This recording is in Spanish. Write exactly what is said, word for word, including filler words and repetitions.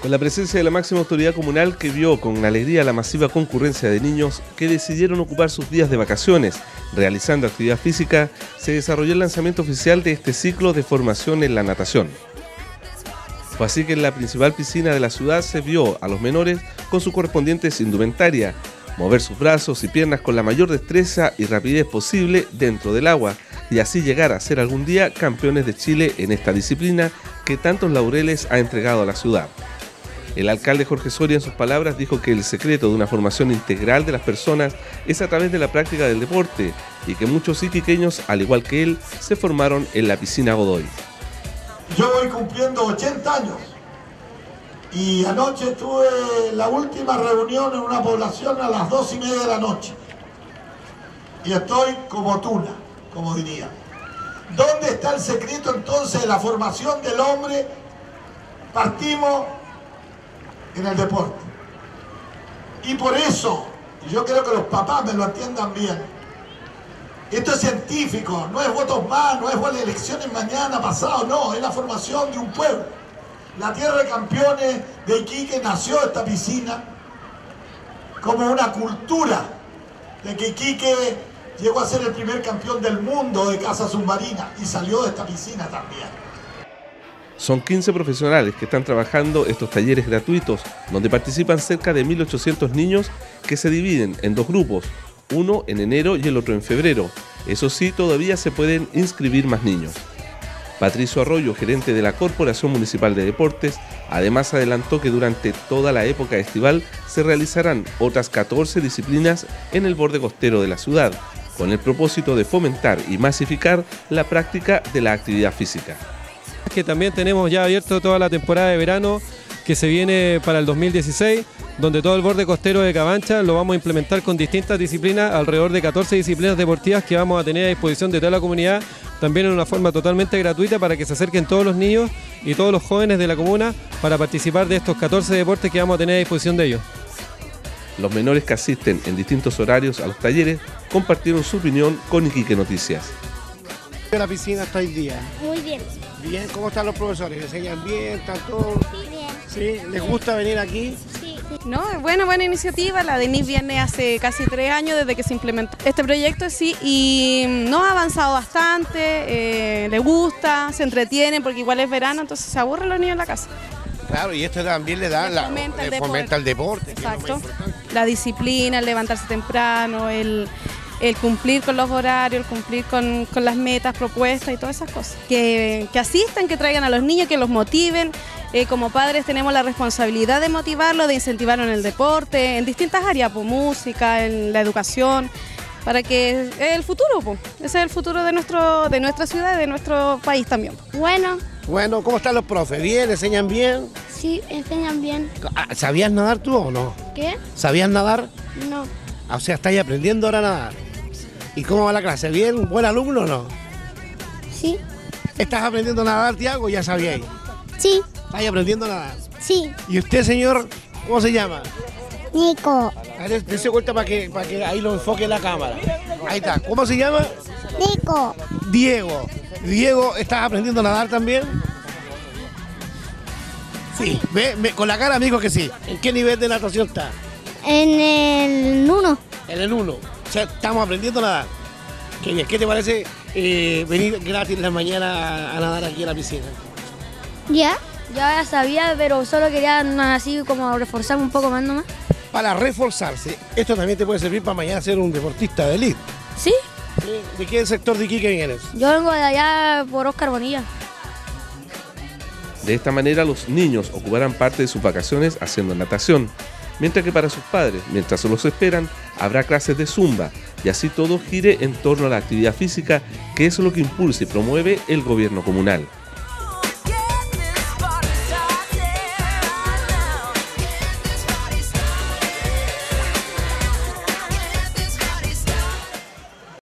Con la presencia de la máxima autoridad comunal, que vio con alegría la masiva concurrencia de niños que decidieron ocupar sus días de vacaciones realizando actividad física, se desarrolló el lanzamiento oficial de este ciclo de formación en la natación. Fue así que en la principal piscina de la ciudad se vio a los menores con su correspondiente indumentaria, mover sus brazos y piernas con la mayor destreza y rapidez posible dentro del agua y así llegar a ser algún día campeones de Chile en esta disciplina que tantos laureles ha entregado a la ciudad. El alcalde Jorge Soria, en sus palabras, dijo que el secreto de una formación integral de las personas es a través de la práctica del deporte y que muchos iquiqueños, al igual que él, se formaron en la piscina Godoy. Yo voy cumpliendo ochenta años y anoche tuve la última reunión en una población a las dos y media de la noche y estoy como tuna, como diría. ¿Dónde está el secreto entonces de la formación del hombre? Partimos en el deporte. Y por eso, yo creo que los papás me lo entiendan bien, esto es científico, no es votos más, no es bueno, elecciones mañana, pasado, no, es la formación de un pueblo. La Tierra de Campeones de Iquique nació esta piscina como una cultura de que Iquique llegó a ser el primer campeón del mundo de caza submarina y salió de esta piscina también. Son quince profesionales que están trabajando estos talleres gratuitos, donde participan cerca de mil ochocientos niños que se dividen en dos grupos, uno en enero y el otro en febrero. Eso sí, todavía se pueden inscribir más niños. Patricio Arroyo, gerente de la Corporación Municipal de Deportes, además adelantó que durante toda la época estival se realizarán otras catorce disciplinas en el borde costero de la ciudad, con el propósito de fomentar y masificar la práctica de la actividad física. Que también tenemos ya abierto toda la temporada de verano que se viene para el dos mil dieciséis, donde todo el borde costero de Cabancha lo vamos a implementar con distintas disciplinas, alrededor de catorce disciplinas deportivas que vamos a tener a disposición de toda la comunidad, también en una forma totalmente gratuita para que se acerquen todos los niños y todos los jóvenes de la comuna para participar de estos catorce deportes que vamos a tener a disposición de ellos. Los menores que asisten en distintos horarios a los talleres compartieron su opinión con Iquique Noticias. ¿En la piscina está hoy día? Muy bien. Bien, ¿cómo están los profesores? ¿Les enseñan bien? ¿Están todos? Sí, bien. ¿Sí? ¿Les gusta venir aquí? Sí. No, es buena, buena iniciativa. La Denise viene hace casi tres años desde que se implementó este proyecto, sí, y no ha avanzado bastante, eh, le gusta, se entretienen porque igual es verano, entonces se aburren los niños en la casa. Claro, y esto también le da, Le la, fomenta el le fomenta el deporte. Exacto. La disciplina, el levantarse temprano, el, el cumplir con los horarios, el cumplir con, con las metas propuestas y todas esas cosas. Que, que asistan, que traigan a los niños, que los motiven. Eh, como padres tenemos la responsabilidad de motivarlos, de incentivarlos en el deporte, en distintas áreas, pues, música, en la educación, para que es el futuro, pues. Ese es el futuro de, nuestro, de nuestra ciudad y de nuestro país también. Bueno. Bueno, ¿cómo están los profes? ¿Bien? ¿Enseñan bien? Sí, enseñan bien. ¿Sabías nadar tú o no? ¿Qué? ¿Sabías nadar? No. O sea, ¿estás aprendiendo ahora a nadar? ¿Y cómo va la clase? ¿Bien? ¿Buen alumno o no? Sí. ¿Estás aprendiendo a nadar, Tiago? ¿Ya sabíais? Sí. ¿Estás aprendiendo a nadar? Sí. ¿Y usted, señor, cómo se llama? Nico. A ver, dése vuelta para que, para que ahí lo enfoque la cámara. Ahí está. ¿Cómo se llama? Nico. Diego. Diego, ¿estás aprendiendo a nadar también? Sí. ¿Ve? Me- con la cara me dijo que sí. ¿En qué nivel de natación está? En el uno. En el uno. O sea, estamos aprendiendo a nadar. Qué bien. ¿Qué te parece eh, venir gratis en la mañana a, a nadar aquí en la piscina? ¿Ya? Ya sabía, pero solo quería así como reforzar un poco más nomás. Para reforzarse, esto también te puede servir para mañana ser un deportista de élite. ¿Sí? ¿Sí? ¿De qué sector de Iquique vienes? Yo vengo de allá por Oscar Bonilla. De esta manera los niños ocuparán parte de sus vacaciones haciendo natación, mientras que para sus padres, mientras los esperan, habrá clases de zumba y así todo gire en torno a la actividad física, que es lo que impulsa y promueve el gobierno comunal.